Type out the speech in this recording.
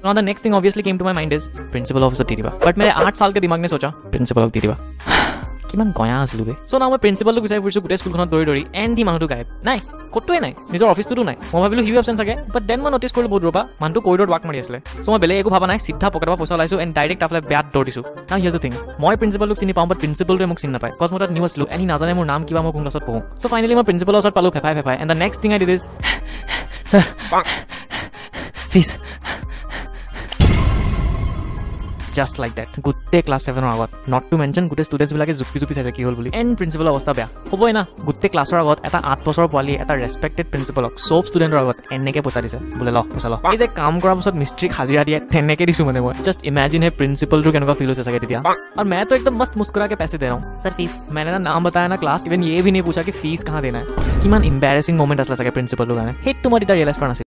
Now the next thing obviously came to my mind is principal officer दे दिबा but मेरे 8 साल के दिमाग ने सोचा principal दे दिबा কিমান গয়া আছিল বে সো নাও মই প্ৰিন্সিপালক বিচাৰি ফুৰিছো গোটেই স্কুলখনত দৌৰি দৌৰি এণ্ড দি মানুহটো গায়ব নাই ক'তোৱে নাই নিজৰ অফিচটোতো নাই মই ভাবিলো হি এবচেণ্ট থাকে বাট দেন মই নটিচ কৰিলো বহুত ৰবা মানুহটো কৰিডৰত ৱাক মাৰি আছিলে সো মই বেলেগ একো ভাবা নাই সিদ্ধা পকেটৰ পৰা পইচা লাইছো এণ্ড ডাইৰেক্ট আফলে বেয়াত দৌৰ দিছো নাও হিয়াৰ্ছ দ্য থিং মই প্ৰিন্সিপালক চিনি পাওঁ বাট প্ৰিন্সিপালটোৱে মোক চিনি নাপায় কজ মই তাত নিউ আছিলো এনি নাজানে মোৰ নাম কিবা মই কোন ক্লাছত পঢ়ো সো ফাইনেলি মই প্ৰিন্সিপালৰ ওচৰত পালো ফেফাই ফেফাই and the next thing I did is sir fees just like that gutte class 7 or agot not to mention gutte students bilake jupi jupi saise ki hol boli and principal avastha beya hoboi na gutte class or agot eta 8 bochor poli eta respected principal ok sob student or agot enneke poisa dise bole lo poisa lo ei je kaam kora bosot mistri khazira diye theneke disu mane moi just imagine he principal to kenuka feel hoise sage titia aur main to ekdam mast muskura ke paise de raha hu sir fees maine na naam bataya na class even ye bhi nahi pucha ki fees kahan dena hai kiman embarrassing moment asla sage principal logane hit to mari ta realize karna